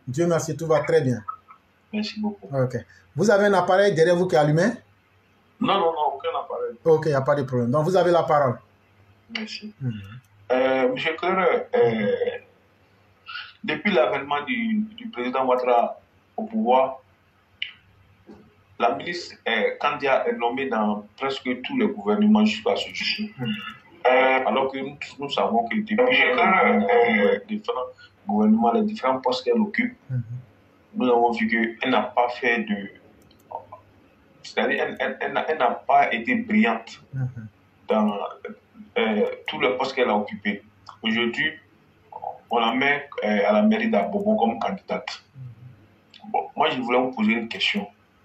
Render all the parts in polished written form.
Dieu merci, tout va très bien. Merci beaucoup. Ok. Vous avez un appareil derrière vous qui est allumé? Non, non, non, aucun appareil. Ok, il n'y a pas de problème. Donc, vous avez la parole. Merci. Monsieur Claire, depuis l'avènement du président Ouattara au pouvoir, la ministre Kandia est nommée dans presque tous les gouvernements jusqu'à ce jour. Alors que nous savons que depuis les différents gouvernements, les différents postes qu'elle occupe, nous avons vu qu'elle n'a pas fait de... C'est-à-dire elle n'a pas été brillante dans tous les postes qu'elle a occupés. Aujourd'hui, on la met à la mairie d'Abobo comme candidate. Bon, moi, je voulais vous poser une question.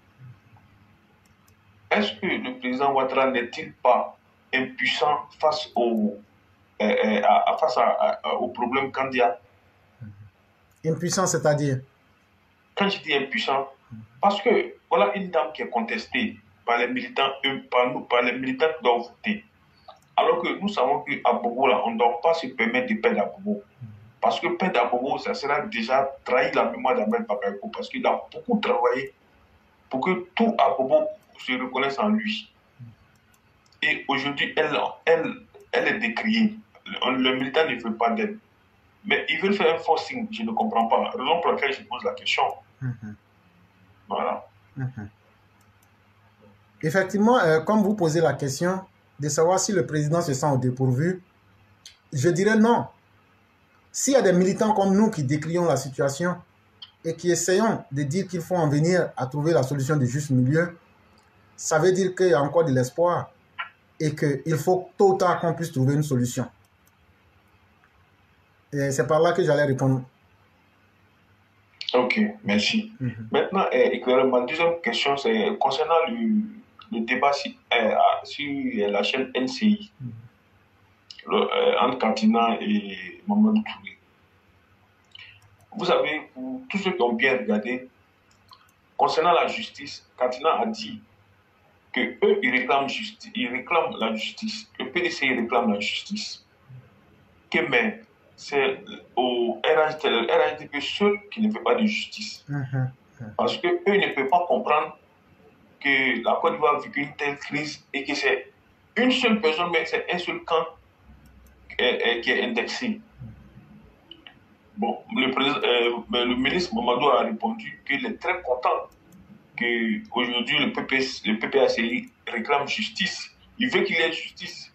Est-ce que le président Ouattara n'est-il pas impuissant face au problème Kandia? Impuissant, c'est-à-dire? Quand je dis impuissant, parce que voilà une dame qui est contestée par les militants, par les militants qui doivent voter. Alors que nous savons qu'à Bobo, là, on ne doit pas se permettre de perdre à Bobo. Parce que perdre à Bobo, ça sera déjà trahir la mémoire d'Ahmed Bakayoko. Parce qu'il a beaucoup travaillé pour que tout à Bobo se reconnaisse en lui. Et aujourd'hui, elle est décriée. Le militant ne veut pas d'aide. Mais ils veulent faire un forcing, je ne comprends pas. Raison pour laquelle je pose la question. Voilà. Effectivement, comme vous posez la question de savoir si le président se sent au dépourvu, je dirais non. S'il y a des militants comme nous qui décrions la situation et qui essayons de dire qu'il faut en venir à trouver la solution du juste milieu, ça veut dire qu'il y a encore de l'espoir et qu'il faut tôt ou tard qu'on puisse trouver une solution. Et c'est par là que j'allais répondre. Ok, merci. Maintenant, ma deuxième question, c'est concernant le débat sur la chaîne NCI, entre Katina et Mamadou Touré. Vous savez, pour tous ceux qui ont bien regardé, concernant la justice, Katina a dit qu'eux, ils réclament la justice. Le PDC, il réclame la justice. Mais c'est au RHDP seul qui ne fait pas de justice. Parce qu'eux ne peuvent pas comprendre que la Côte d'Ivoire vit une telle crise et que c'est une seule personne, mais c'est un seul camp qui est indexé. Bon, le ministre Mamadou a répondu qu'il est très content qu'aujourd'hui le PPACI réclame justice. Il veut qu'il y ait justice.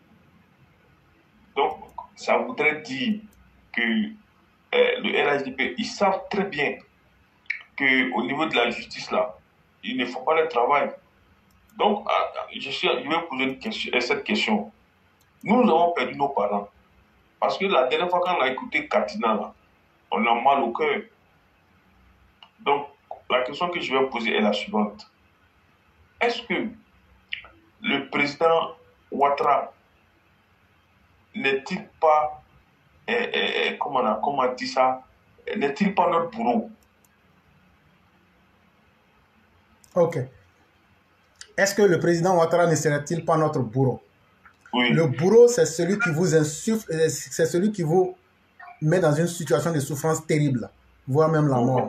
Donc, ça voudrait dire que le RHDP, ils savent très bien qu'au niveau de la justice, là, ils ne font pas le travail. Donc, je vais poser cette question. Nous avons perdu nos parents. Parce que la dernière fois qu'on a écouté Katina, là, on a mal au cœur. Donc, la question que je vais poser est la suivante. Est-ce que le président Ouattara n'est-il pas, comment on dit ça, n'est-il pas notre bourreau? Ok. Est-ce que le président Ouattara ne serait-il pas notre bourreau? Oui. Le bourreau, c'est celui qui vous insuffle, c'est celui qui vous met dans une situation de souffrance terrible, voire même la mort.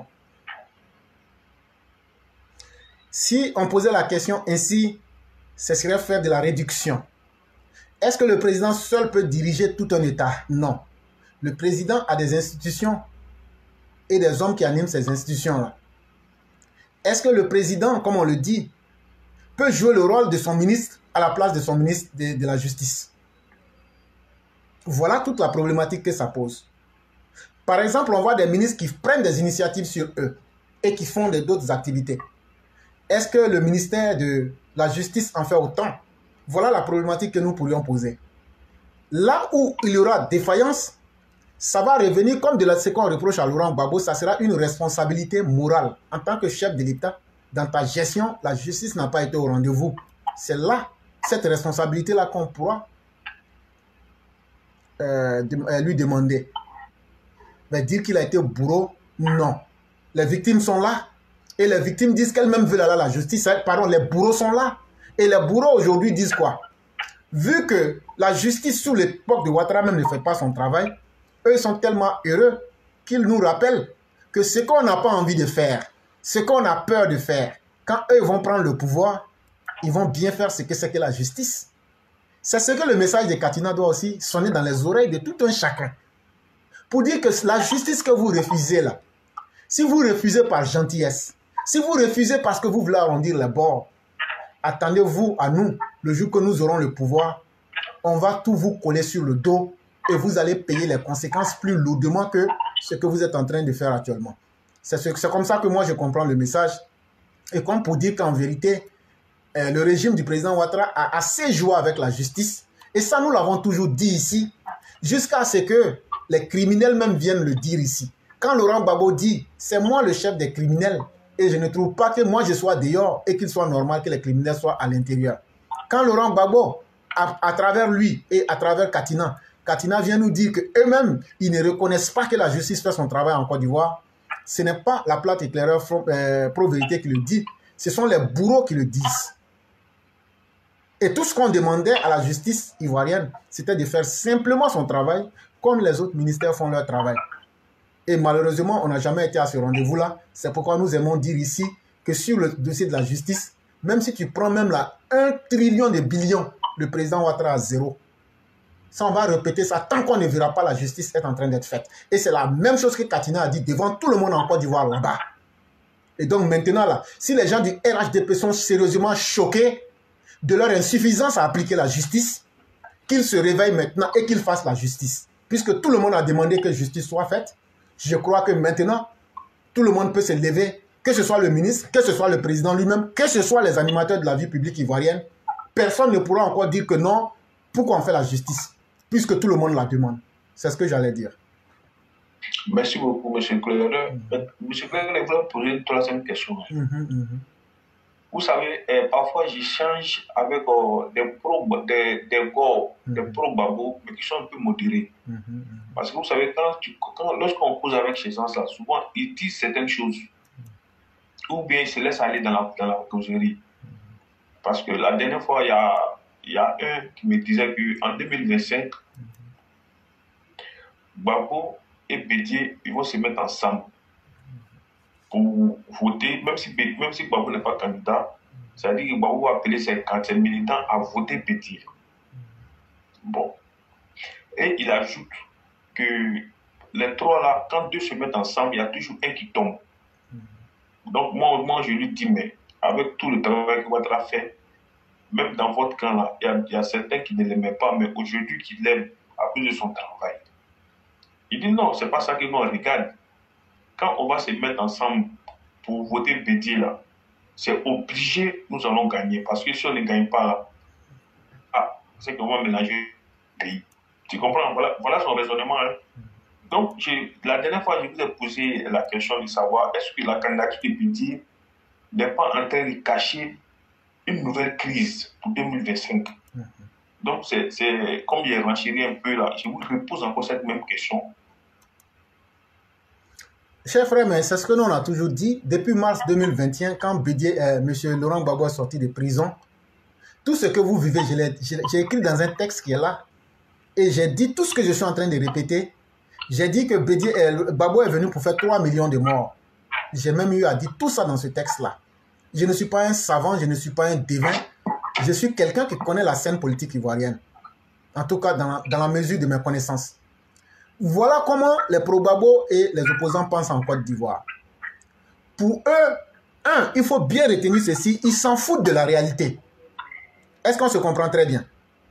Si on posait la question ainsi, ce serait faire de la réduction. Est-ce que le président seul peut diriger tout un État? Non. Le président a des institutions et des hommes qui animent ces institutions-là. Est-ce que le président, comme on le dit, peut jouer le rôle de son ministre à la place de son ministre de la Justice? Voilà toute la problématique que ça pose. Par exemple, on voit des ministres qui prennent des initiatives sur eux et qui font d'autres activités. Est-ce que le ministère de la Justice en fait autant? Voilà la problématique que nous pourrions poser. Là où il y aura défaillance, ça va revenir comme de ce qu'on reproche à Laurent Gbagbo, ça sera une responsabilité morale. En tant que chef de l'État, dans ta gestion, la justice n'a pas été au rendez-vous. C'est là, cette responsabilité-là qu'on pourra lui demander. Mais dire qu'il a été bourreau, non. Les victimes sont là. Et les victimes disent qu'elles-mêmes veulent aller à la justice. Pardon, les bourreaux sont là. Et les bourreaux aujourd'hui disent quoi? Vu que la justice sous l'époque de Ouattara même ne fait pas son travail, eux sont tellement heureux qu'ils nous rappellent que ce qu'on n'a pas envie de faire, ce qu'on a peur de faire, quand eux vont prendre le pouvoir, ils vont bien faire ce que c'est que la justice. C'est ce que le message de Katina doit aussi sonner dans les oreilles de tout un chacun. Pour dire que la justice que vous refusez là, si vous refusez par gentillesse, si vous refusez parce que vous voulez arrondir les bords, attendez-vous à nous, le jour que nous aurons le pouvoir, on va tout vous coller sur le dos et vous allez payer les conséquences plus lourdement que ce que vous êtes en train de faire actuellement. C'est comme ça que moi je comprends le message. Et comme pour dire qu'en vérité, le régime du président Ouattara a assez joué avec la justice. Et ça, nous l'avons toujours dit ici, jusqu'à ce que les criminels même viennent le dire ici. Quand Laurent Gbagbo dit « c'est moi le chef des criminels » et je ne trouve pas que moi je sois dehors et qu'il soit normal que les criminels soient à l'intérieur. Quand Laurent Gbagbo, à travers lui et à travers Katina vient nous dire qu'eux-mêmes, ils ne reconnaissent pas que la justice fait son travail en Côte d'Ivoire, ce n'est pas la plate éclaireur pro-vérité qui le dit, ce sont les bourreaux qui le disent. Et tout ce qu'on demandait à la justice ivoirienne, c'était de faire simplement son travail comme les autres ministères font leur travail. Et malheureusement, on n'a jamais été à ce rendez-vous-là. C'est pourquoi nous aimons dire ici que sur le dossier de la justice, même si tu prends même là 1 trillion de billions, le président Ouattara à zéro. Ça, on va répéter ça tant qu'on ne verra pas la justice être en train d'être faite. Et c'est la même chose que Katina a dit devant tout le monde en Côte d'Ivoire là-bas. Et donc maintenant, là, si les gens du RHDP sont sérieusement choqués de leur insuffisance à appliquer la justice, qu'ils se réveillent maintenant et qu'ils fassent la justice. Puisque tout le monde a demandé que justice soit faite, je crois que maintenant, tout le monde peut se lever, que ce soit le ministre, que ce soit le président lui-même, que ce soit les animateurs de la vie publique ivoirienne. Personne ne pourra encore dire que non, pourquoi on fait la justice, puisque tout le monde la demande. C'est ce que j'allais dire. Merci beaucoup, M. Claire. M. Claire, je voulais poser une troisième question. Vous savez, parfois j'échange avec des pro-Gbagbo, mais qui sont un peu modérés. Parce que vous savez, lorsqu'on cause avec ces gens-là, souvent ils disent certaines choses. Ou bien ils se laissent aller dans la causerie. Parce que la dernière fois, il y a un qui me disait qu'en 2025, Gbagbo et Bédié, ils vont se mettre ensemble pour voter, même si Gbagbo n'est pas candidat, c'est-à-dire que Gbagbo va appeler ses militants à voter Bédié. Bon. Et il ajoute que les trois là, quand deux se mettent ensemble, il y a toujours un qui tombe. Donc moi je lui dis, mais avec tout le travail que Ouattara fait, même dans votre camp là, il y a certains qui ne l'aimaient pas, mais aujourd'hui qui l'aiment à cause de son travail. Il dit non, c'est pas ça que nous on regarde. Quand on va se mettre ensemble pour voter Bédié là, c'est obligé, nous allons gagner. Parce que si on ne gagne pas là, c'est qu'on va mélanger le pays. Tu comprends? Voilà son raisonnement. Hein? Donc, la dernière fois, je vous ai posé la question de savoir est-ce que la candidature de Bédié n'est pas en train de cacher une nouvelle crise pour 2025. Donc, c'est comme il est renchéri un peu là, je vous repose encore cette même question. Cher frère, mais c'est ce que nous on a toujours dit depuis mars 2021, quand Bédié, M. Laurent Gbagbo est sorti de prison. Tout ce que vous vivez, j'ai écrit dans un texte qui est là. Et j'ai dit tout ce que je suis en train de répéter. J'ai dit que Gbagbo est venu pour faire 3 millions de morts. J'ai même eu à dire tout ça dans ce texte-là. Je ne suis pas un savant, je ne suis pas un devin. Je suis quelqu'un qui connaît la scène politique ivoirienne. En tout cas, dans la mesure de mes connaissances. Voilà comment les pro-Gbagbo et les opposants pensent en Côte d'Ivoire. Pour eux, il faut bien retenir ceci, ils s'en foutent de la réalité. Est-ce qu'on se comprend très bien?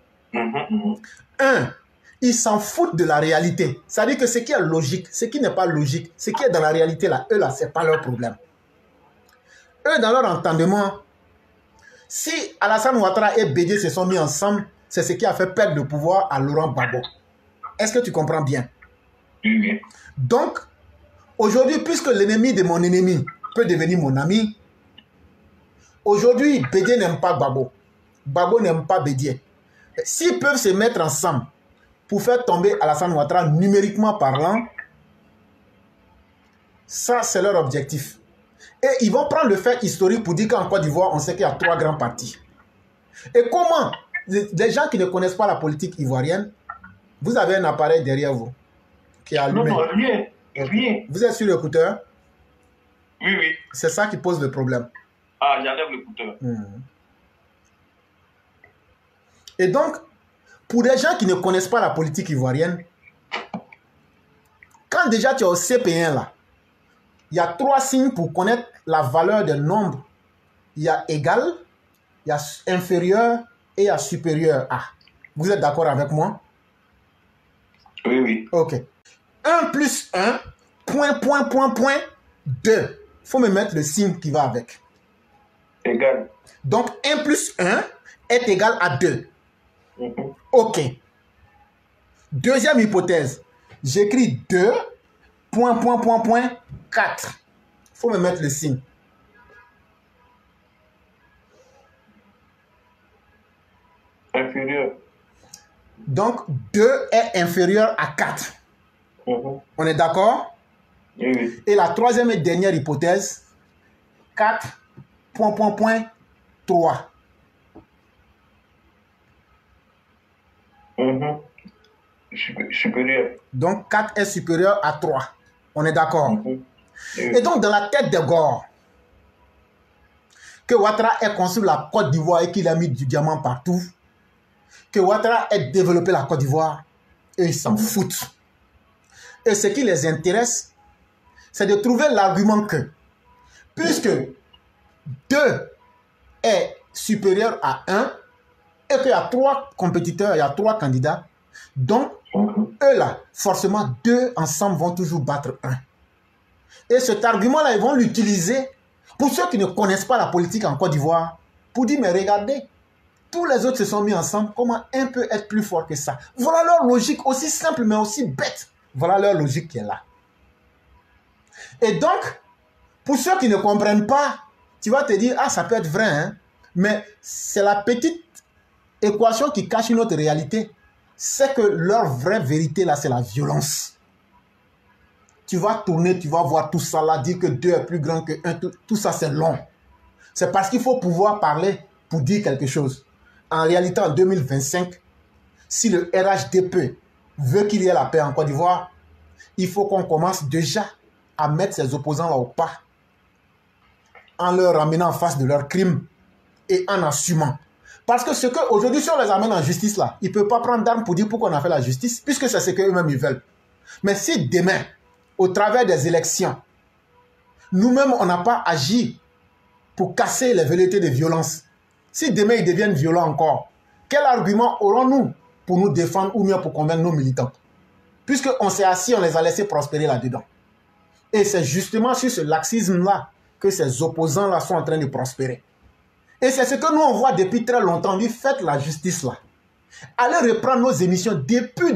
Ils s'en foutent de la réalité. C'est-à-dire que ce qui est logique, ce qui n'est pas logique, ce qui est dans la réalité, là, eux, là, ce n'est pas leur problème. Eux, dans leur entendement, si Alassane Ouattara et Bédié se sont mis ensemble, c'est ce qui a fait perdre le pouvoir à Laurent Gbagbo. Est-ce que tu comprends bien? Oui. Donc, aujourd'hui, puisque l'ennemi de mon ennemi peut devenir mon ami, aujourd'hui, Bédié n'aime pas Gbagbo. Gbagbo n'aime pas Bédié. S'ils peuvent se mettre ensemble pour faire tomber Alassane Ouattara numériquement parlant, ça, c'est leur objectif. Et ils vont prendre le fait historique pour dire qu'en Côte d'Ivoire, on sait qu'il y a 3 grands partis. Et comment les gens qui ne connaissent pas la politique ivoirienne, vous avez un appareil derrière vous qui est allumé. Non, rien. Vous êtes sur l'écouteur? Oui, oui. C'est ça qui pose le problème. Ah, j'enlève l'écouteur. Et donc, pour des gens qui ne connaissent pas la politique ivoirienne, quand déjà tu es au CP1 là, il y a 3 signes pour connaître la valeur des nombres. Il y a égal, il y a inférieur et il y a supérieur à. Vous êtes d'accord avec moi? Oui, oui. Ok. 1 plus 1, point, 2. Il faut me mettre le signe qui va avec. Égal. Donc, 1 plus 1 est égal à 2. Ok. Deuxième hypothèse. J'écris 2, point, 4. Il faut me mettre le signe. Inférieur. Donc, 2 est inférieur à 4. On est d'accord? Oui, oui. Et la troisième et dernière hypothèse, 4, point, 3. Supérieur. Donc, 4 est supérieur à 3. On est d'accord? Oui. Et donc, dans la tête de Gore, que Ouattara ait construit la Côte d'Ivoire et qu'il a mis du diamant partout, que Ouattara ait développé la Côte d'Ivoire, et ils s'en foutent. Et ce qui les intéresse, c'est de trouver l'argument que, puisque 2 est supérieur à 1, et qu'il y a 3 compétiteurs, il y a 3 candidats, donc, eux là, forcément, 2 ensemble vont toujours battre 1. Et cet argument-là, ils vont l'utiliser pour ceux qui ne connaissent pas la politique en Côte d'Ivoire, pour dire, mais regardez, tous les autres se sont mis ensemble, comment un peut être plus fort que ça? Voilà leur logique, aussi simple, mais aussi bête. Voilà leur logique qui est là. Et donc, pour ceux qui ne comprennent pas, tu vas te dire, ah, ça peut être vrai, hein? Mais c'est la petite équation qui cache une autre réalité. C'est que leur vraie vérité, là, c'est la violence. Tu vas tourner, tu vas voir tout ça là, dire que 2 est plus grand que 1, tout ça c'est long. C'est parce qu'il faut pouvoir parler pour dire quelque chose. En réalité, en 2025, si le RHDP veut qu'il y ait la paix en Côte d'Ivoire, il faut qu'on commence déjà à mettre ses opposants là au pas, en leur ramenant en face de leurs crimes et en assumant. Parce que ce qu'aujourd'hui, si on les amène en justice là, ils ne peuvent pas prendre d'armes pour dire pourquoi on a fait la justice, puisque c'est ce qu'eux-mêmes ils veulent. Mais si demain, au travers des élections, nous-mêmes, on n'a pas agi pour casser les velléités de violence, si demain ils deviennent violents encore, quel argument aurons-nous pour nous défendre ou mieux pour convaincre nos militants? Puisqu'on s'est assis, on les a laissés prospérer là-dedans. Et c'est justement sur ce laxisme-là que ces opposants-là sont en train de prospérer. Et c'est ce que nous, on voit depuis très longtemps. On dit, faites la justice là. Allez reprendre nos émissions depuis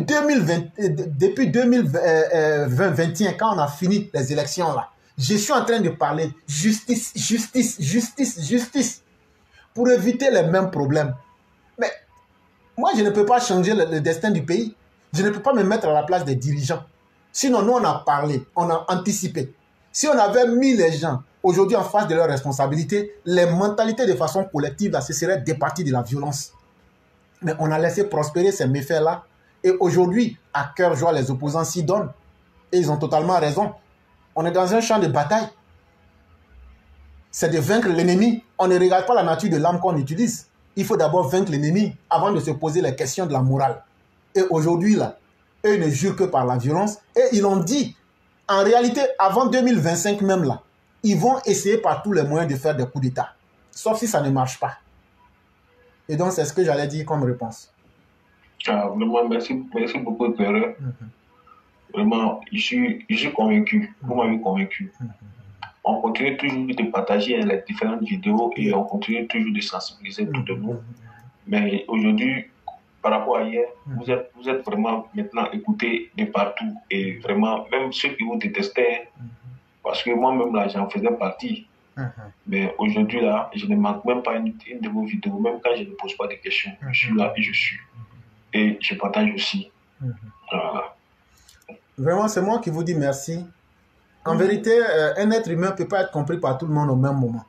2021, quand on a fini les élections là. Je suis en train de parler justice, justice, justice, justice, pour éviter les mêmes problèmes. Mais moi, je ne peux pas changer le destin du pays. Je ne peux pas me mettre à la place des dirigeants. Sinon, nous, on a parlé, on a anticipé. Si on avait mis les gens aujourd'hui en face de leurs responsabilités, les mentalités de façon collective, là, ce serait départi de la violence. Mais on a laissé prospérer ces méfaits-là. Et aujourd'hui, à cœur joie, les opposants s'y donnent. Et ils ont totalement raison. On est dans un champ de bataille. C'est de vaincre l'ennemi. On ne regarde pas la nature de l'arme qu'on utilise. Il faut d'abord vaincre l'ennemi avant de se poser les questions de la morale. Et aujourd'hui, là, eux ne jurent que par la violence. Et ils l'ont dit. En réalité, avant 2025 même, là, ils vont essayer par tous les moyens de faire des coups d'État. Sauf si ça ne marche pas. Et donc, c'est ce que j'allais dire comme réponse. Ah, vraiment, merci beaucoup, Père. Vraiment, je suis convaincu. Vous m'avez convaincu. On continue toujours de partager les différentes vidéos et on continue toujours de sensibiliser tout le monde. Mais aujourd'hui, par rapport à hier, vous êtes vraiment maintenant écoutés de partout. Et vraiment, même ceux qui vous détestaient, parce que moi-même, là, j'en faisais partie. Mais aujourd'hui, là, je ne manque même pas une de vos vidéos, même quand je ne pose pas de questions. Je suis là et je suis. Et je partage aussi. Voilà. Vraiment, c'est moi qui vous dis merci. En vérité, un être humain ne peut pas être compris par tout le monde au même moment.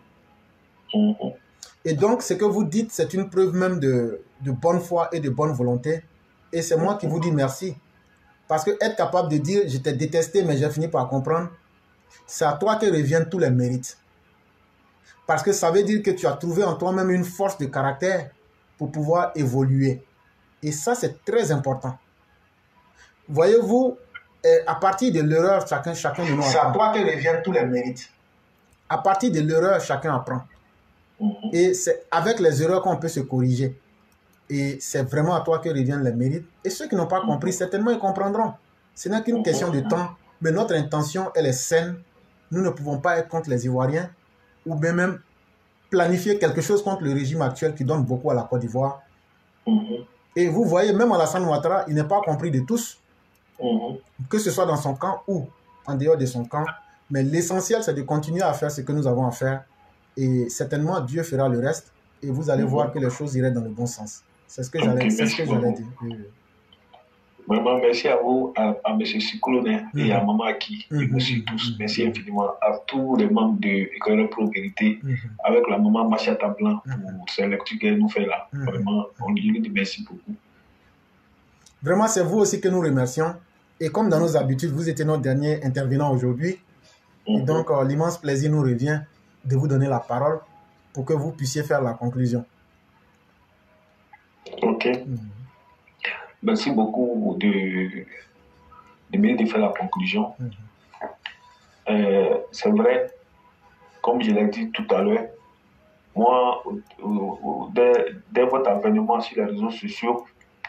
Et donc, ce que vous dites, c'est une preuve même de bonne foi et de bonne volonté. Et c'est moi qui vous dis merci. Parce que être capable de dire, je t'ai détesté, mais j'ai fini par comprendre, c'est à toi que reviennent tous les mérites. Parce que ça veut dire que tu as trouvé en toi-même une force de caractère pour pouvoir évoluer. Et ça, c'est très important. Voyez-vous, à partir de l'erreur, chacun de nous apprend. C'est à toi que reviennent tous les mérites. À partir de l'erreur, chacun apprend. Et c'est avec les erreurs qu'on peut se corriger. Et c'est vraiment à toi que reviennent les mérites. Et ceux qui n'ont pas compris, certainement, ils comprendront. Ce n'est qu'une question de temps. Mais notre intention, elle est saine. Nous ne pouvons pas être contre les Ivoiriens ou bien même planifier quelque chose contre le régime actuel qui donne beaucoup à la Côte d'Ivoire. Et vous voyez, même Alassane Ouattara, il n'est pas compris de tous, que ce soit dans son camp ou en dehors de son camp. Mais l'essentiel, c'est de continuer à faire ce que nous avons à faire. Et certainement, Dieu fera le reste. Et vous allez voir que les choses iraient dans le bon sens. C'est ce que j'allais dire. Vraiment, merci à vous, à M. Sikoloné et à Maman Aki, et monsieur tous. Merci infiniment à tous les membres de Éclaireur Pro Vérité, avec la maman Machata Blanc pour ces lectures qu'elle nous fait là. Vraiment, on lui dit merci beaucoup. Vraiment, c'est vous aussi que nous remercions. Et comme dans nos habitudes, vous étiez notre dernier intervenant aujourd'hui. Et donc, l'immense plaisir nous revient de vous donner la parole pour que vous puissiez faire la conclusion. Ok. Merci beaucoup de faire la conclusion. C'est vrai, comme je l'ai dit tout à l'heure, moi, dès votre avènement sur les réseaux sociaux,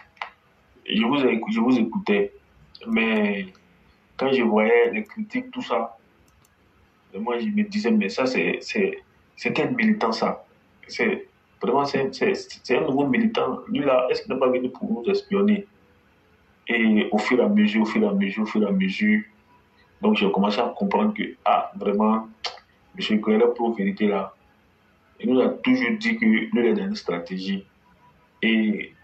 je vous écoutais. Mais quand je voyais les critiques, tout ça, moi, je me disais, mais ça, c'est quel militant, ça? Vraiment, c'est un nouveau militant. Lui, là, est-ce qu'il n'est pas venu pour nous espionner? Et au fur et à mesure, donc j'ai commencé à comprendre que, vraiment, M. Éclaireur Pro Vérité, là, il nous a toujours dit que lui, il est dans une stratégie. Et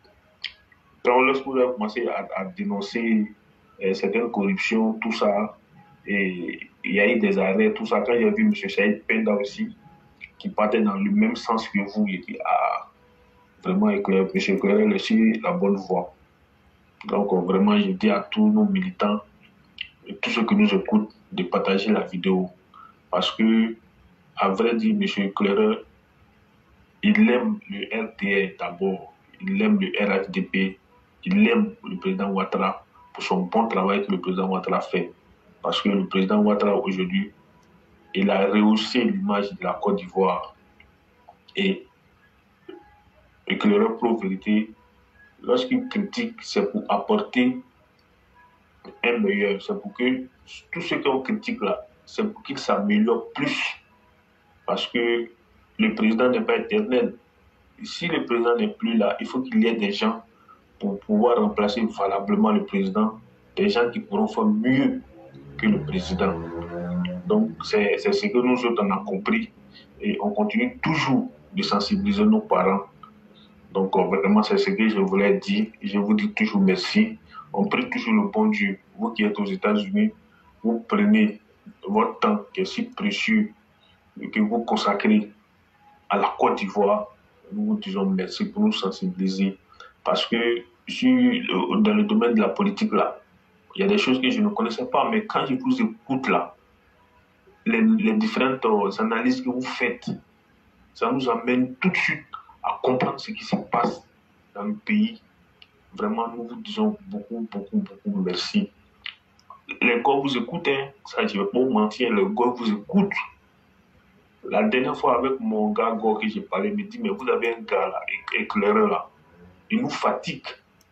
lorsque vous avez commencé à dénoncer certaines corruptions, tout ça, et il y a eu des arrêts, tout ça, quand j'ai vu M. Saïd Penda aussi, qui partait dans le même sens que vous, il dit, vraiment, M. Éclaireur est sur la bonne voie. Donc, vraiment, je dis à tous nos militants, et tous ceux qui nous écoutent, de partager la vidéo. Parce que, à vrai dire, M. Éclaireur, il aime le RTA d'abord, il aime le RHDP, il aime le président Ouattara pour son bon travail que le président Ouattara fait. Parce que le président Ouattara, aujourd'hui, il a rehaussé l'image de la Côte d'Ivoire. Et Éclaireur Pro Vérité, lorsqu'il critique, c'est pour apporter un meilleur. C'est pour que tous ceux qu'on critique là, c'est pour qu'ils s'améliorent plus. Parce que le président n'est pas éternel. Et si le président n'est plus là, il faut qu'il y ait des gens pour pouvoir remplacer valablement le président, des gens qui pourront faire mieux que le président. Donc, c'est ce que nous autres on a compris. Et on continue toujours de sensibiliser nos parents. Donc, vraiment, c'est ce que je voulais dire. Je vous dis toujours merci. On prie toujours le bon Dieu. Vous qui êtes aux États-Unis, vous prenez votre temps qui est si précieux que vous consacrez à la Côte d'Ivoire. Nous vous disons merci pour nous sensibiliser. Parce que dans le domaine de la politique, là, il y a des choses que je ne connaissais pas, mais quand je vous écoute là, les différentes analyses que vous faites, ça nous amène tout de suite à comprendre ce qui se passe dans le pays. Vraiment, nous vous disons beaucoup merci. Les gars vous écoutent, hein, ça je ne vais pas vous mentir, les gars vous écoutent. La dernière fois avec mon gars que j'ai parlé, il me dit, mais vous avez un gars là, éclaireur là, il nous fatigue.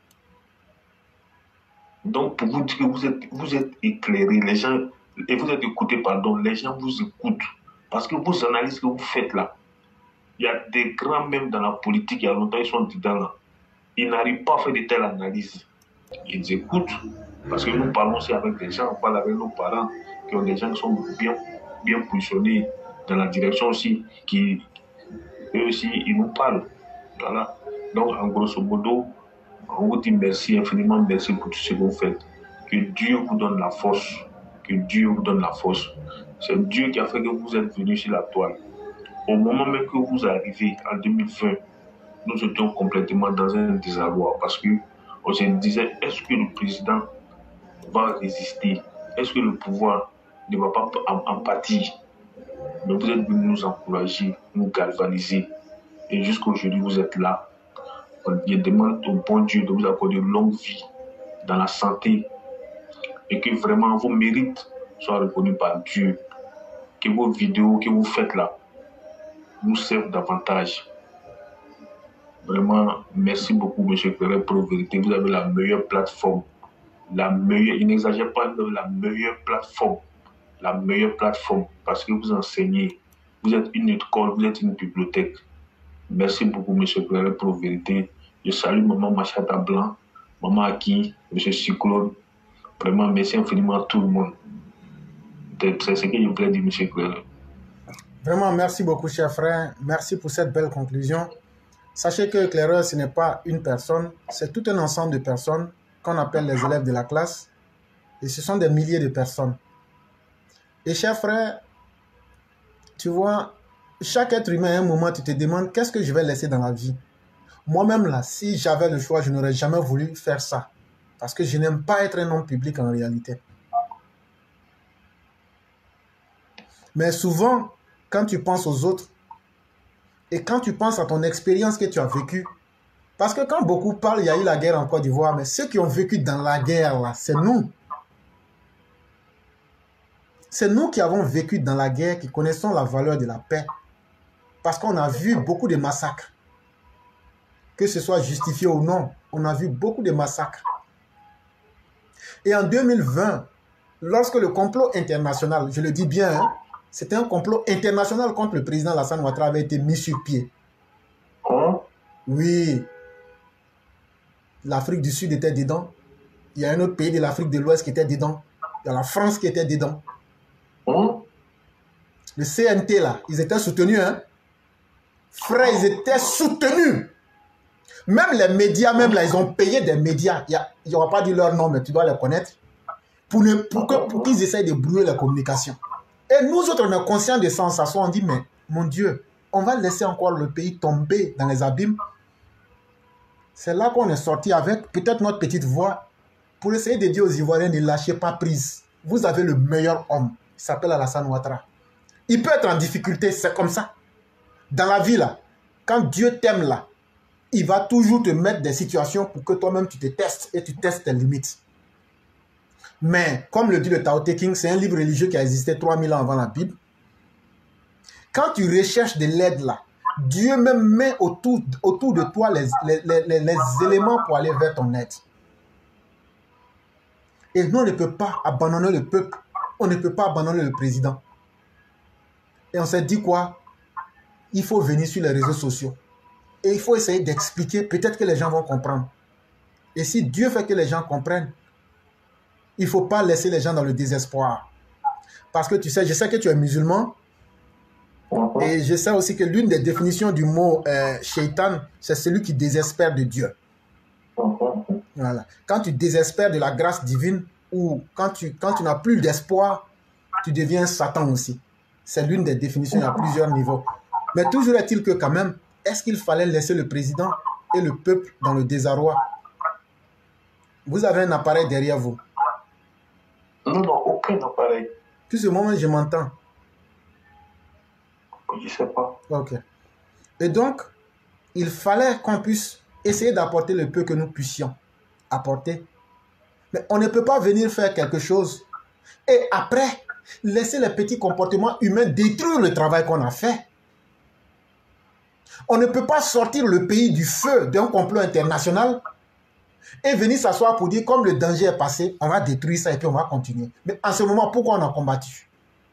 Donc pour vous dire que vous êtes éclairés, les gens, et vous êtes écoutés, pardon, les gens vous écoutent. Parce que vos analyses que vous faites là, il y a des grands même dans la politique, il y a longtemps, ils sont dedans là. Ils n'arrivent pas à faire de telles analyses. Ils écoutent, parce que nous parlons aussi avec des gens, on parle avec nos parents, qui ont des gens qui sont bien positionnés dans la direction aussi, qui, eux aussi, ils nous parlent. Voilà. Donc, en grosso modo, on vous dit merci, infiniment merci pour tout ce que vous faites. Que Dieu vous donne la force. Que Dieu vous donne la force. C'est Dieu qui a fait que vous êtes venus sur la toile. Au moment même que vous arrivez, en 2020, nous étions complètement dans un désarroi parce qu'on se disait, est-ce que le président va résister? Est-ce que le pouvoir ne va pas en pâtir. Mais vous êtes venus nous encourager, nous galvaniser. Et jusqu'à aujourd'hui, vous êtes là. Je demande au bon Dieu de vous accorder une longue vie dans la santé et que vraiment vos mérites soient reconnus par Dieu. Que vos vidéos que vous faites là nous servent davantage. Vraiment, merci beaucoup, M. Clairet, pour la vérité. Vous avez la meilleure plateforme. La meilleure, il n'exagère pas, la meilleure plateforme. La meilleure plateforme parce que vous enseignez. Vous êtes une école, vous êtes une bibliothèque. Merci beaucoup, M. Clairet, pour la vérité. Je salue Maman Machata Blanc, Maman Aki, M. Cyclone. Vraiment, merci infiniment à tout le monde. C'est ce que je voulais dire, M. Clairet. Vraiment, merci beaucoup, cher frère. Merci pour cette belle conclusion. Sachez que Clairet, ce n'est pas une personne, c'est tout un ensemble de personnes qu'on appelle les élèves de la classe. Et ce sont des milliers de personnes. Et cher frère, tu vois, chaque être humain, à un moment, tu te demandes qu'est-ce que je vais laisser dans la vie. Moi-même, là, si j'avais le choix, je n'aurais jamais voulu faire ça. Parce que je n'aime pas être un homme public en réalité. Mais souvent, quand tu penses aux autres, et quand tu penses à ton expérience que tu as vécue, parce que quand beaucoup parlent, il y a eu la guerre en Côte d'Ivoire, mais ceux qui ont vécu dans la guerre, là, c'est nous. C'est nous qui avons vécu dans la guerre, qui connaissons la valeur de la paix. Parce qu'on a vu beaucoup de massacres. Que ce soit justifié ou non, on a vu beaucoup de massacres. Et en 2020, lorsque le complot international, je le dis bien, hein, c'était un complot international contre le président Alassane Ouattara avait été mis sur pied. Oui. L'Afrique du Sud était dedans. Il y a un autre pays de l'Afrique de l'Ouest qui était dedans. Il y a la France qui était dedans. Le CNT, là, ils étaient soutenus. Hein? Frère, ils étaient soutenus. Même les médias, même là, ils ont payé des médias. Il n'y aura pas dit leur nom, mais tu dois les connaître. Pour qu'ils essayent de brouiller la communication. Et nous autres, on est conscients de ça, on s'assoit, on dit, mais mon Dieu, on va laisser encore le pays tomber dans les abîmes. C'est là qu'on est sorti avec peut-être notre petite voix pour essayer de dire aux Ivoiriens, ne lâchez pas prise. Vous avez le meilleur homme, il s'appelle Alassane Ouattara. Il peut être en difficulté, c'est comme ça. Dans la vie, là, quand Dieu t'aime, là, il va toujours te mettre des situations pour que toi-même tu te testes et tu testes tes limites. Mais, comme le dit le Tao Te Ching, c'est un livre religieux qui a existé 3000 ans avant la Bible. Quand tu recherches de l'aide là, Dieu même met autour de toi les éléments pour aller vers ton aide. Et nous, on ne peut pas abandonner le peuple. On ne peut pas abandonner le président. Et on s'est dit quoi? Il faut venir sur les réseaux sociaux. Et il faut essayer d'expliquer. Peut-être que les gens vont comprendre. Et si Dieu fait que les gens comprennent, il ne faut pas laisser les gens dans le désespoir. Parce que tu sais, je sais que tu es musulman. Et je sais aussi que l'une des définitions du mot shaitan, c'est celui qui désespère de Dieu. Voilà. Quand tu désespères de la grâce divine ou quand tu n'as plus d'espoir, tu deviens Satan aussi. C'est l'une des définitions à plusieurs niveaux. Mais toujours est-il que quand même, est-ce qu'il fallait laisser le président et le peuple dans le désarroi? Vous avez un appareil derrière vous. Non, aucun appareil. Tout ce moment, je m'entends. Je ne sais pas. Ok. Et donc, il fallait qu'on puisse essayer d'apporter le peu que nous puissions apporter. Mais on ne peut pas venir faire quelque chose et après, laisser les petits comportements humains détruire le travail qu'on a fait. On ne peut pas sortir le pays du feu d'un complot international et venir s'asseoir pour dire comme le danger est passé, on va détruire ça et puis on va continuer. Mais en ce moment, pourquoi on a combattu?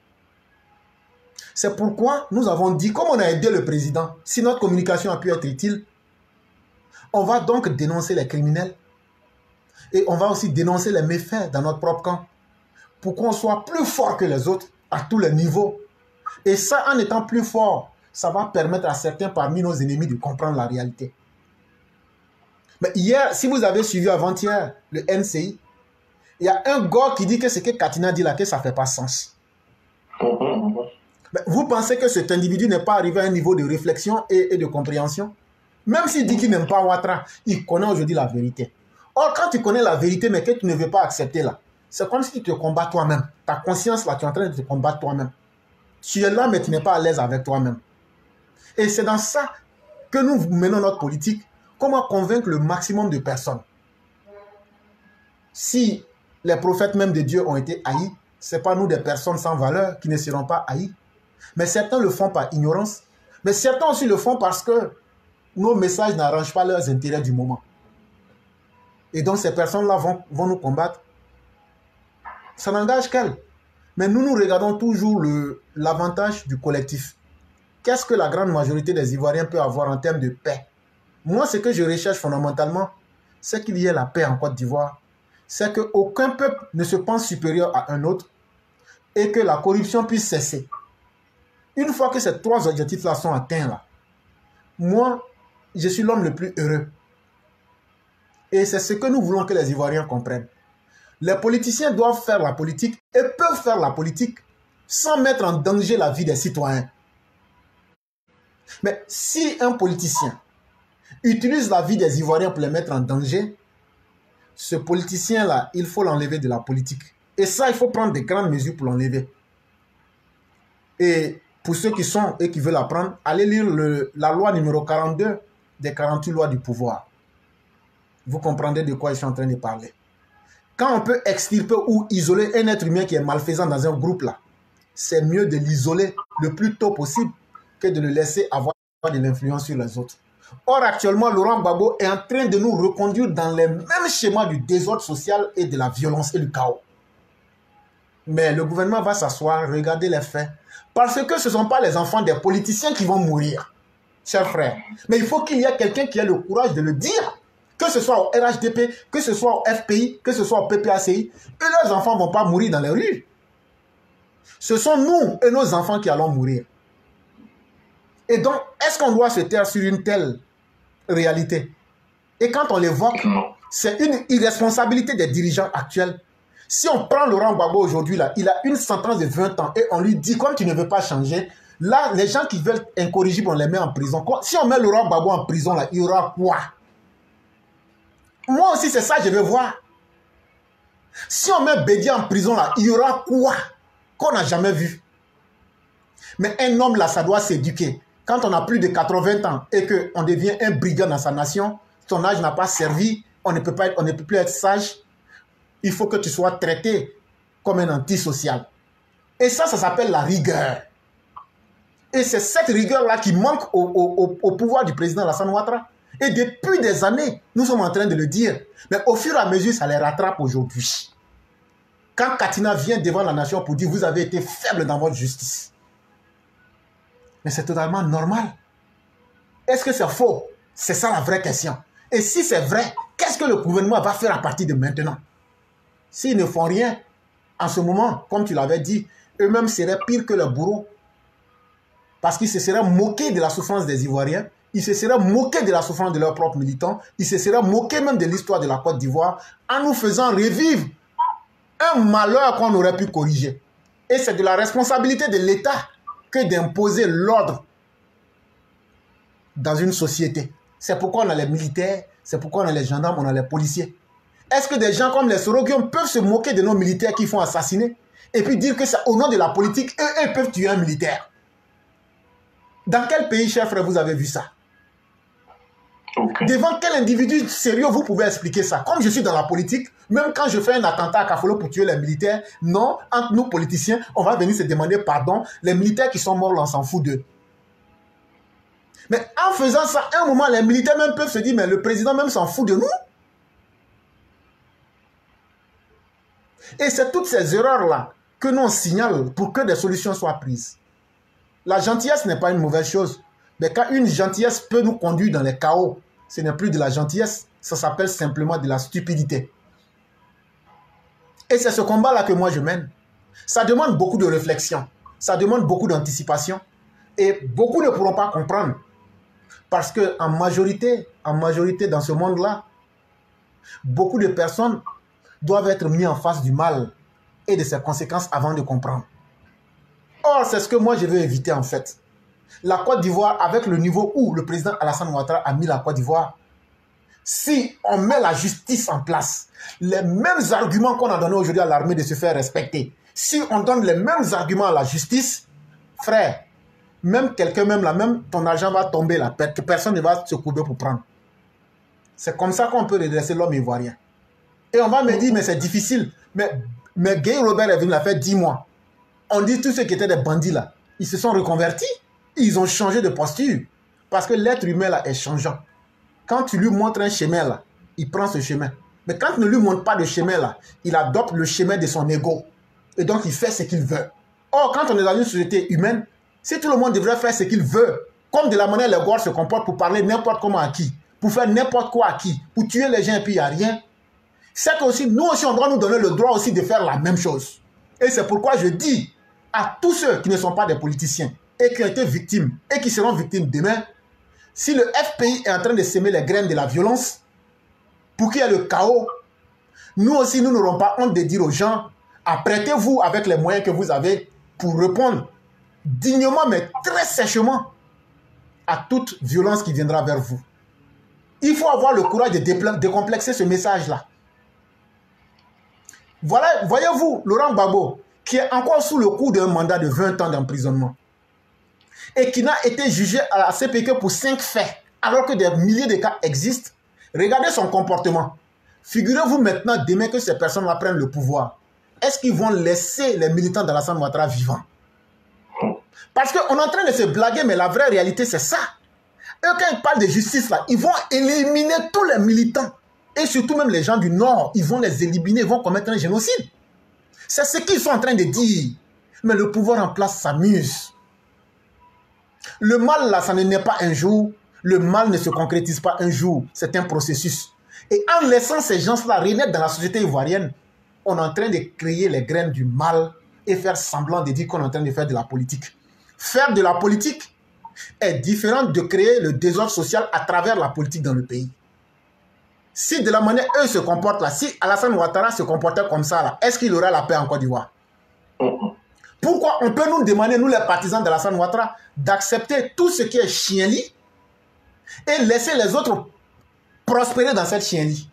C'est pourquoi nous avons dit, comme on a aidé le président, si notre communication a pu être utile, on va donc dénoncer les criminels et on va aussi dénoncer les méfaits dans notre propre camp pour qu'on soit plus fort que les autres à tous les niveaux. Et ça, en étant plus fort, ça va permettre à certains parmi nos ennemis de comprendre la réalité. Mais hier, si vous avez suivi avant-hier le NCI, il y a un gars qui dit que ce que Katina dit là, que ça ne fait pas sens. Mais vous pensez que cet individu n'est pas arrivé à un niveau de réflexion et de compréhension? Même s'il dit qu'il n'aime pas Ouattara, il connaît aujourd'hui la vérité. Or, quand tu connais la vérité, mais que tu ne veux pas accepter là, c'est comme si tu te combats toi-même. Ta conscience, là, tu es en train de te combattre toi-même. Tu es là, mais tu n'es pas à l'aise avec toi-même. Et c'est dans ça que nous menons notre politique. Comment convaincre le maximum de personnes? Si les prophètes même de Dieu ont été haïs, ce n'est pas nous des personnes sans valeur qui ne seront pas haïs. Mais certains le font par ignorance. Mais certains aussi le font parce que nos messages n'arrangent pas leurs intérêts du moment. Et donc ces personnes-là vont nous combattre. Ça n'engage qu'elles. Mais nous regardons toujours l'avantage du collectif. Qu'est-ce que la grande majorité des Ivoiriens peut avoir en termes de paix? Moi, ce que je recherche fondamentalement, c'est qu'il y ait la paix en Côte d'Ivoire. C'est qu'aucun peuple ne se pense supérieur à un autre et que la corruption puisse cesser. Une fois que ces trois objectifs-là sont atteints, là, moi, je suis l'homme le plus heureux. Et c'est ce que nous voulons que les Ivoiriens comprennent. Les politiciens doivent faire la politique et peuvent faire la politique sans mettre en danger la vie des citoyens. Mais si un politicien utilise la vie des Ivoiriens pour les mettre en danger, ce politicien-là, il faut l'enlever de la politique. Et ça, il faut prendre des grandes mesures pour l'enlever. Et pour ceux qui sont et qui veulent apprendre, allez lire la loi numéro 42 des 48 lois du pouvoir. Vous comprendrez de quoi je suis en train de parler. Quand on peut extirper ou isoler un être humain qui est malfaisant dans un groupe là, c'est mieux de l'isoler le plus tôt possible que de le laisser avoir de l'influence sur les autres. Or, actuellement, Laurent Gbagbo est en train de nous reconduire dans les mêmes schémas du désordre social et de la violence et du chaos. Mais le gouvernement va s'asseoir, regarder les faits, parce que ce ne sont pas les enfants des politiciens qui vont mourir, chers frères. Mais il faut qu'il y ait quelqu'un qui ait le courage de le dire, que ce soit au RHDP, que ce soit au FPI, que ce soit au PPACI, et leurs enfants ne vont pas mourir dans les rues. Ce sont nous et nos enfants qui allons mourir. Et donc, est-ce qu'on doit se taire sur une telle réalité? Et quand on l'évoque, c'est une irresponsabilité des dirigeants actuels. Si on prend Laurent Gbagbo aujourd'hui, là, il a une sentence de 20 ans et on lui dit, comme tu ne veux pas changer, là, les gens qui veulent incorrigibles, on les met en prison. Si on met Laurent Gbagbo en prison, là, il y aura quoi? Moi aussi, c'est ça que je veux voir. Si on met Bédié en prison, là, il y aura quoi qu'on n'a jamais vu? Mais un homme, là, ça doit s'éduquer. Quand on a plus de 80 ans et qu'on devient un brigand dans sa nation, ton âge n'a pas servi, on ne peut plus être sage, il faut que tu sois traité comme un antisocial. Et ça s'appelle la rigueur. Et c'est cette rigueur-là qui manque au pouvoir du président Alassane Ouattara. Et depuis des années, nous sommes en train de le dire. Mais au fur et à mesure, ça les rattrape aujourd'hui. Quand Katina vient devant la nation pour dire « Vous avez été faible dans votre justice », mais c'est totalement normal. Est-ce que c'est faux? C'est ça la vraie question. Et si c'est vrai, qu'est-ce que le gouvernement va faire à partir de maintenant? S'ils ne font rien, en ce moment, comme tu l'avais dit, eux-mêmes seraient pires que les bourreaux. Parce qu'ils se seraient moqués de la souffrance des Ivoiriens, ils se seraient moqués de la souffrance de leurs propres militants, ils se seraient moqués même de l'histoire de la Côte d'Ivoire, en nous faisant revivre un malheur qu'on aurait pu corriger. Et c'est de la responsabilité de l'État que d'imposer l'ordre dans une société. C'est pourquoi on a les militaires, c'est pourquoi on a les gendarmes, on a les policiers. Est-ce que des gens comme les Soroguions peuvent se moquer de nos militaires qui font assassiner et puis dire que c'est au nom de la politique, eux peuvent tuer un militaire? Dans quel pays, chers frères, vous avez vu ça? Devant quel individu sérieux vous pouvez expliquer ça? Comme je suis dans la politique, même quand je fais un attentat à Kafolo pour tuer les militaires, non, entre nous politiciens, on va venir se demander pardon. Les militaires qui sont morts, là, on s'en fout d'eux. Mais en faisant ça, à un moment, les militaires même peuvent se dire, mais le président même s'en fout de nous. Et c'est toutes ces erreurs-là que nous on signale pour que des solutions soient prises. La gentillesse n'est pas une mauvaise chose. Mais quand une gentillesse peut nous conduire dans les chaos, ce n'est plus de la gentillesse, ça s'appelle simplement de la stupidité. Et c'est ce combat-là que moi je mène. Ça demande beaucoup de réflexion, ça demande beaucoup d'anticipation. Et beaucoup ne pourront pas comprendre. Parce qu'en majorité dans ce monde-là, beaucoup de personnes doivent être mises en face du mal et de ses conséquences avant de comprendre. Or, c'est ce que moi je veux éviter en fait. La Côte d'Ivoire, avec le niveau où le président Alassane Ouattara a mis la Côte d'Ivoire, si on met la justice en place, les mêmes arguments qu'on a donnés aujourd'hui à l'armée de se faire respecter, si on donne les mêmes arguments à la justice, frère, même quelqu'un, même ton argent va tomber là, personne ne va se courber pour prendre. C'est comme ça qu'on peut redresser l'homme ivoirien. Et on va me dire, mais c'est difficile. Mais Guy Robert est venu la faire 10 mois. On dit tous ceux qui étaient des bandits là, ils se sont reconvertis. Ils ont changé de posture. Parce que l'être humain là est changeant. Quand tu lui montres un chemin là, il prend ce chemin. Mais quand tu ne lui montres pas de chemin là, il adopte le chemin de son ego. Et donc il fait ce qu'il veut. Or, quand on est dans une société humaine, si tout le monde devrait faire ce qu'il veut, comme de la manière les Gaulois se comportent pour parler n'importe comment à qui, pour faire n'importe quoi à qui, pour tuer les gens et puis il n'y a rien, c'est que aussi, nous aussi, on doit nous donner le droit aussi de faire la même chose. Et c'est pourquoi je dis à tous ceux qui ne sont pas des politiciens et qui ont été victimes et qui seront victimes demain, si le FPI est en train de semer les graines de la violence pour qu'il y ait le chaos, nous aussi, nous n'aurons pas honte de dire aux gens, apprêtez-vous avec les moyens que vous avez pour répondre dignement, mais très sèchement à toute violence qui viendra vers vous. Il faut avoir le courage de décomplexer ce message-là. Voilà, voyez-vous, Laurent Gbagbo, qui est encore sous le coup d'un mandat de 20 ans d'emprisonnement et qui n'a été jugé à la CPK pour 5 faits, alors que des milliers de cas existent. Regardez son comportement. Figurez-vous maintenant, demain que ces personnes-là prennent le pouvoir. Est-ce qu'ils vont laisser les militants d'Alassane Ouattara vivants? Parce qu'on est en train de se blaguer, mais la vraie réalité, c'est ça. Eux, quand ils parlent de justice, là, ils vont éliminer tous les militants. Et surtout même les gens du Nord, ils vont les éliminer, ils vont commettre un génocide. C'est ce qu'ils sont en train de dire. Mais le pouvoir en place s'amuse. Le mal, là, ça ne naît pas un jour. Le mal ne se concrétise pas un jour. C'est un processus. Et en laissant ces gens-là renaître dans la société ivoirienne, on est en train de créer les graines du mal et faire semblant de dire qu'on est en train de faire de la politique. Faire de la politique est différent de créer le désordre social à travers la politique dans le pays. Si de la manière eux se comportent là, si Alassane Ouattara se comportait comme ça là, est-ce qu'il aura la paix en Côte d'Ivoire? Pourquoi on peut nous demander, nous les partisans d'Alassane Ouattara, d'accepter tout ce qui est chienlit et laisser les autres prospérer dans cette chienlit?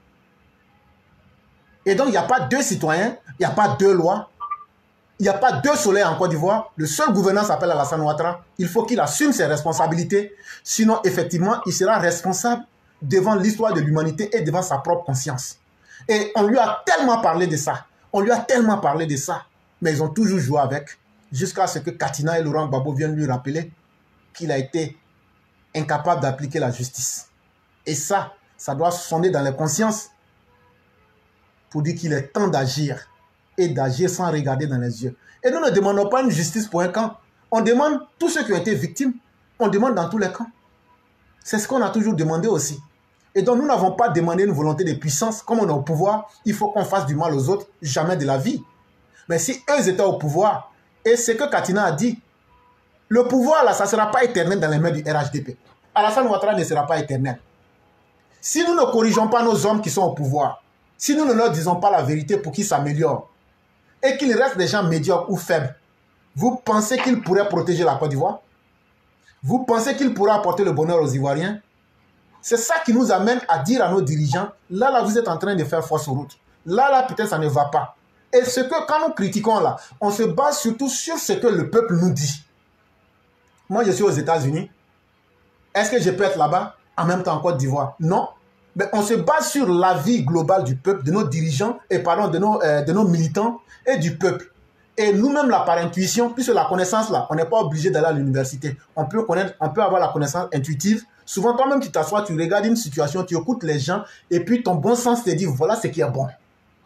Et donc il n'y a pas deux citoyens, il n'y a pas deux lois, il n'y a pas deux soleils en Côte d'Ivoire. Le seul gouverneur s'appelle Alassane Ouattara. Il faut qu'il assume ses responsabilités. Sinon, effectivement, il sera responsable devant l'histoire de l'humanité et devant sa propre conscience. Et on lui a tellement parlé de ça. On lui a tellement parlé de ça. Mais ils ont toujours joué avec. Jusqu'à ce que Katina et Laurent Gbagbo viennent lui rappeler qu'il a été incapable d'appliquer la justice. Et ça doit sonner dans les consciences pour dire qu'il est temps d'agir. Et d'agir sans regarder dans les yeux. Et nous ne demandons pas une justice pour un camp. On demande tous ceux qui ont été victimes. On demande dans tous les camps. C'est ce qu'on a toujours demandé aussi. Et donc nous n'avons pas demandé une volonté de puissance. Comme on est au pouvoir, il faut qu'on fasse du mal aux autres. Jamais de la vie. Mais si eux étaient au pouvoir, et ce que Katina a dit, le pouvoir là, ça ne sera pas éternel dans les mains du RHDP. Alassane Ouattara ne sera pas éternel. Si nous ne corrigeons pas nos hommes qui sont au pouvoir, si nous ne leur disons pas la vérité pour qu'ils s'améliorent, et qu'il reste des gens médiocres ou faibles, vous pensez qu'ils pourraient protéger la Côte d'Ivoire? Vous pensez qu'ils pourraient apporter le bonheur aux Ivoiriens? C'est ça qui nous amène à dire à nos dirigeants, là, vous êtes en train de faire fausse route. Là, peut-être ça ne va pas. Et ce que, quand nous critiquons là, on se base surtout sur ce que le peuple nous dit. Moi, je suis aux États-Unis. Est-ce que je peux être là-bas en même temps en Côte d'Ivoire? Non. Mais on se base sur l'avis global du peuple, de nos dirigeants, et pardon, de nos militants et du peuple. Et nous-mêmes, là, par intuition, puisque la connaissance, là, on n'est pas obligé d'aller à l'université. On peut avoir la connaissance intuitive. Souvent, toi-même, tu t'assois, tu regardes une situation, tu écoutes les gens, et puis ton bon sens te dit, voilà ce qui est bon.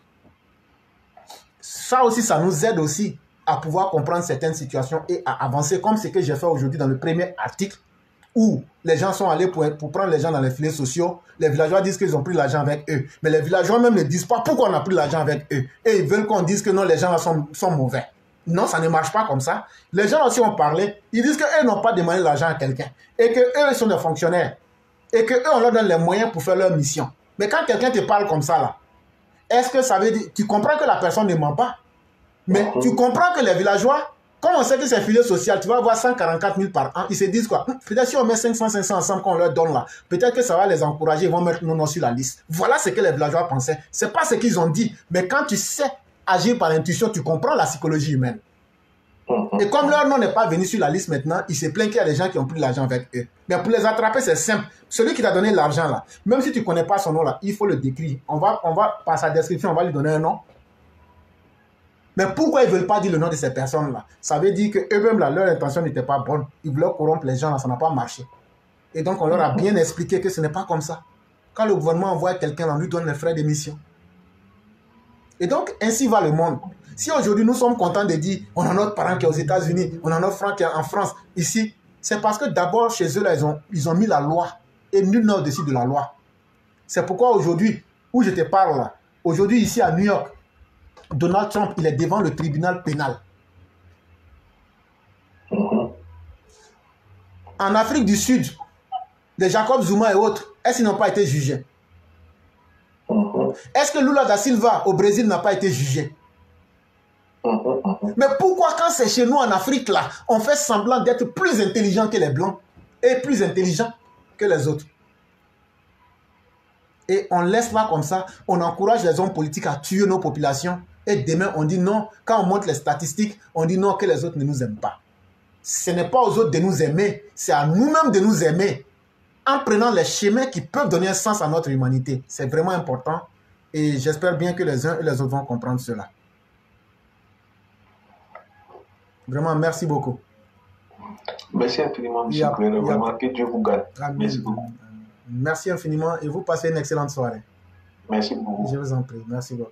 Ça aussi, ça nous aide aussi à pouvoir comprendre certaines situations et à avancer, comme ce que j'ai fait aujourd'hui dans le premier article, où les gens sont allés pour prendre les gens dans les filets sociaux. Les villageois disent qu'ils ont pris l'argent avec eux. Mais les villageois même ne disent pas pourquoi on a pris l'argent avec eux. Et ils veulent qu'on dise que non, les gens là sont mauvais. Non, ça ne marche pas comme ça. Les gens aussi ont parlé. Ils disent qu'eux n'ont pas demandé l'argent à quelqu'un. Et qu'eux sont des fonctionnaires. Et qu'eux, on leur donne les moyens pour faire leur mission. Mais quand quelqu'un te parle comme ça, là, est-ce que ça veut dire... Tu comprends que la personne ne ment pas. Mais tu comprends que les villageois, Comme on sait que c'est filet social, tu vas avoir 144 000 par an, ils se disent quoi? Peut-être si on met 500 ensemble qu'on leur donne là, peut-être que ça va les encourager, ils vont mettre nos noms sur la liste. Voilà ce que les villageois pensaient. C'est pas ce qu'ils ont dit, mais quand tu sais agir par intuition, tu comprends la psychologie humaine. Et comme leur nom n'est pas venu sur la liste maintenant, ils se plaignent qu'il y a des gens qui ont pris l'argent avec eux. Mais pour les attraper, c'est simple. Celui qui t'a donné l'argent là, même si tu ne connais pas son nom là, il faut le décrire. On va, par sa description, on va lui donner un nom. Mais pourquoi ils ne veulent pas dire le nom de ces personnes-là? Ça veut dire qu'eux-mêmes, leur intention n'était pas bonne. Ils voulaient corrompre les gens, là, ça n'a pas marché. Et donc, on leur a bien expliqué que ce n'est pas comme ça. Quand le gouvernement envoie quelqu'un, on lui donne les frais d'émission. Et donc, ainsi va le monde. Si aujourd'hui, nous sommes contents de dire on a notre parent qui est aux États-Unis, on a notre frère qui est en France, ici, c'est parce que d'abord, chez eux, là, ils ont mis la loi. Et nul n'est au-dessus de la loi. C'est pourquoi aujourd'hui, où je te parle là, aujourd'hui, ici à New York, Donald Trump, il est devant le tribunal pénal. En Afrique du Sud, les Jacob Zuma et autres, est-ce qu'ils n'ont pas été jugés? Est-ce que Lula da Silva au Brésil n'a pas été jugé? Mais pourquoi quand c'est chez nous en Afrique là, on fait semblant d'être plus intelligent que les Blancs et plus intelligent que les autres? Et on laisse là comme ça, on encourage les hommes politiques à tuer nos populations. Et demain, on dit non. Quand on montre les statistiques, on dit non, que les autres ne nous aiment pas. Ce n'est pas aux autres de nous aimer, c'est à nous-mêmes de nous aimer. En prenant les chemins qui peuvent donner un sens à notre humanité. C'est vraiment important. Et j'espère bien que les uns et les autres vont comprendre cela. Vraiment, merci beaucoup. Merci infiniment, M. Claire. Vraiment, que Dieu vous garde. Merci beaucoup. Merci infiniment et vous passez une excellente soirée. Merci beaucoup. Je vous en prie. Merci beaucoup.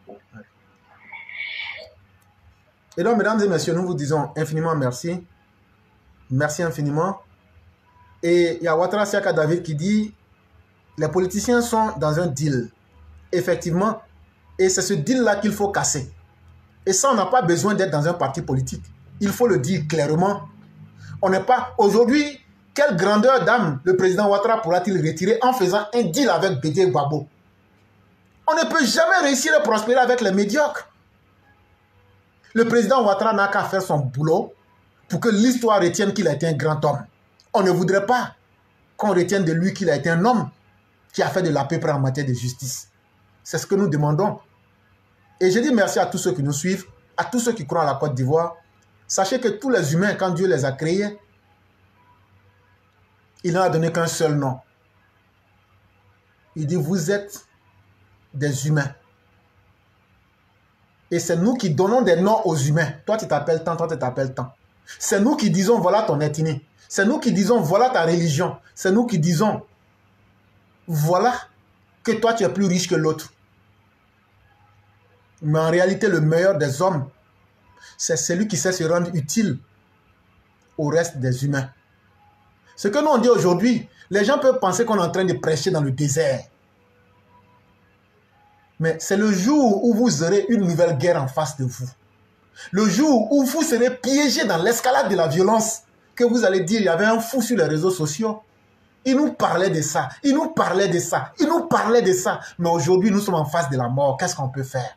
Et donc, mesdames et messieurs, nous vous disons infiniment merci. Merci infiniment. Et il y a Ouattara Siaka David qui dit les politiciens sont dans un deal. Effectivement. Et c'est ce deal-là qu'il faut casser. Et ça, on n'a pas besoin d'être dans un parti politique. Il faut le dire clairement. On n'est pas... Aujourd'hui, quelle grandeur d'âme le président Ouattara pourra-t-il retirer en faisant un deal avec Bédié Gbagbo? On ne peut jamais réussir à prospérer avec les médiocres. Le président Ouattara n'a qu'à faire son boulot pour que l'histoire retienne qu'il a été un grand homme. On ne voudrait pas qu'on retienne de lui qu'il a été un homme qui a fait de la paix en matière de justice. C'est ce que nous demandons. Et je dis merci à tous ceux qui nous suivent, à tous ceux qui croient à la Côte d'Ivoire. Sachez que tous les humains, quand Dieu les a créés, il n'en a donné qu'un seul nom. Il dit, vous êtes des humains. Et c'est nous qui donnons des noms aux humains. Toi, tu t'appelles tant, toi, tu t'appelles tant. C'est nous qui disons, voilà ton ethnie. C'est nous qui disons, voilà ta religion. C'est nous qui disons, voilà que toi, tu es plus riche que l'autre. Mais en réalité, le meilleur des hommes, c'est celui qui sait se rendre utile au reste des humains. Ce que nous on dit aujourd'hui, les gens peuvent penser qu'on est en train de prêcher dans le désert. Mais c'est le jour où vous aurez une nouvelle guerre en face de vous. Le jour où vous serez piégé dans l'escalade de la violence, que vous allez dire, il y avait un fou sur les réseaux sociaux. Il nous parlait de ça, il nous parlait de ça, il nous parlait de ça. Mais aujourd'hui, nous sommes en face de la mort. Qu'est-ce qu'on peut faire?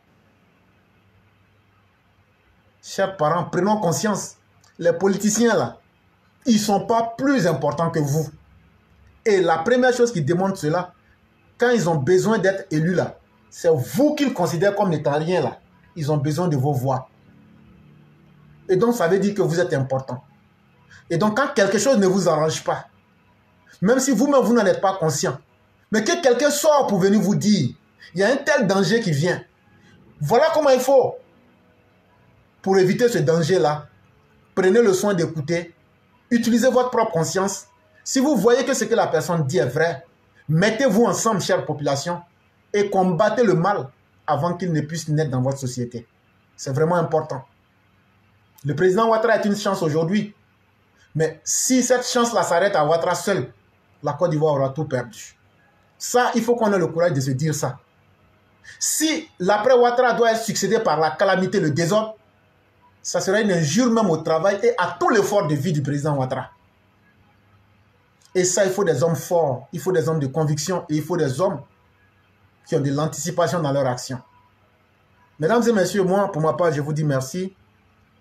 Chers parents, prenons conscience. Les politiciens là, ils ne sont pas plus importants que vous. Et la première chose qui démontre cela, quand ils ont besoin d'être élus là, c'est vous qu'ils considèrent comme n'étant rien là. Ils ont besoin de vos voix. Et donc ça veut dire que vous êtes important. Et donc quand quelque chose ne vous arrange pas, même si vous-même vous n'en êtes pas conscient, mais que quelqu'un sort pour venir vous dire, il y a un tel danger qui vient. Voilà comment il faut. Pour éviter ce danger-là, prenez le soin d'écouter, utilisez votre propre conscience. Si vous voyez que ce que la personne dit est vrai, mettez-vous ensemble, chère population, et combattez le mal avant qu'il ne puisse naître dans votre société. C'est vraiment important. Le président Ouattara est une chance aujourd'hui, mais si cette chance-là s'arrête à Ouattara seul, la Côte d'Ivoire aura tout perdu. Ça, il faut qu'on ait le courage de se dire ça. Si l'après Ouattara doit être succédé par la calamité, le désordre, ça serait une injure même au travail et à tout l'effort de vie du président Ouattara. Et ça, il faut des hommes forts, il faut des hommes de conviction et il faut des hommes qui ont de l'anticipation dans leur action. Mesdames et messieurs, moi, pour ma part, je vous dis merci.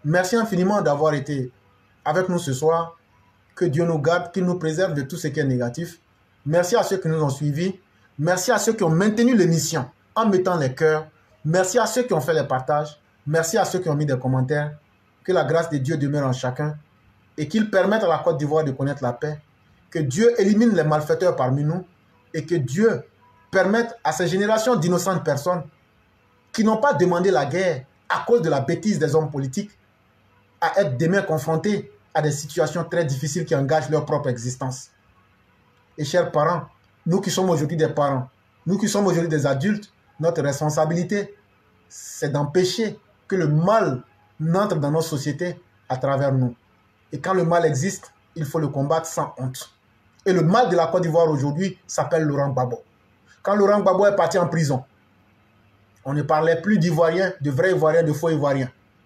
Merci infiniment d'avoir été avec nous ce soir. Que Dieu nous garde, qu'il nous préserve de tout ce qui est négatif. Merci à ceux qui nous ont suivis. Merci à ceux qui ont maintenu l'émission en mettant les cœurs. Merci à ceux qui ont fait les partages. Merci à ceux qui ont mis des commentaires. Que la grâce de Dieu demeure en chacun et qu'il permette à la Côte d'Ivoire de connaître la paix. Que Dieu élimine les malfaiteurs parmi nous et que Dieu permette à ces générations d'innocentes personnes qui n'ont pas demandé la guerre à cause de la bêtise des hommes politiques à être demain confrontés à des situations très difficiles qui engagent leur propre existence. Et chers parents, nous qui sommes aujourd'hui des parents, nous qui sommes aujourd'hui des adultes, notre responsabilité, c'est d'empêcher que le mal n'entre dans nos sociétés à travers nous. Et quand le mal existe, il faut le combattre sans honte. Et le mal de la Côte d'Ivoire aujourd'hui s'appelle Laurent Gbagbo. Quand Laurent Gbagbo est parti en prison, on ne parlait plus d'Ivoiriens, de vrais Ivoiriens, de faux Ivoiriens.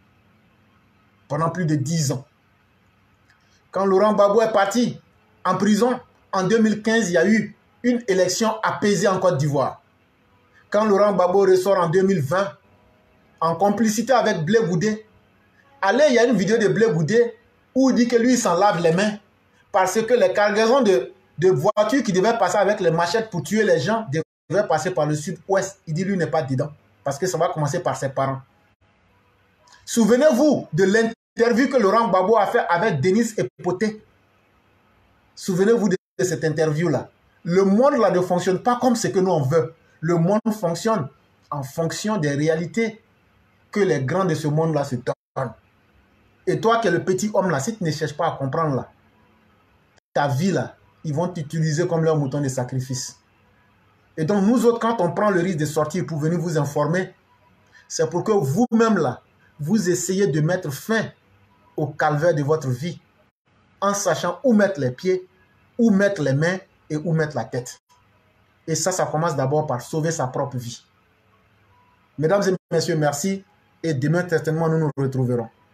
Pendant plus de 10 ans. Quand Laurent Gbagbo est parti en prison, en 2015, il y a eu une élection apaisée en Côte d'Ivoire. Quand Laurent Gbagbo ressort en 2020, en complicité avec Blé Goudé, allez, il y a une vidéo de Blé Goudé où il dit que lui, il s'en lave les mains parce que les cargaisons de voitures qui devaient passer avec les machettes pour tuer les gens devaient passer par le sud-ouest. Il dit lui n'est pas dedans parce que ça va commencer par ses parents. Souvenez-vous de l'interview que Laurent Gbagbo a fait avec Denis Epoté. Souvenez-vous de cette interview-là. Le monde là ne fonctionne pas comme ce que nous on veut. Le monde fonctionne en fonction des réalités que les grands de ce monde-là se donnent. Et toi qui es le petit homme là, si tu ne cherches pas à comprendre là, ta vie là, ils vont t'utiliser comme leur mouton de sacrifice. Et donc nous autres, quand on prend le risque de sortir pour venir vous informer, c'est pour que vous-même là, vous essayez de mettre fin au calvaire de votre vie en sachant où mettre les pieds, où mettre les mains et où mettre la tête. Et ça commence d'abord par sauver sa propre vie. Mesdames et messieurs, merci. Et demain, certainement, nous nous retrouverons.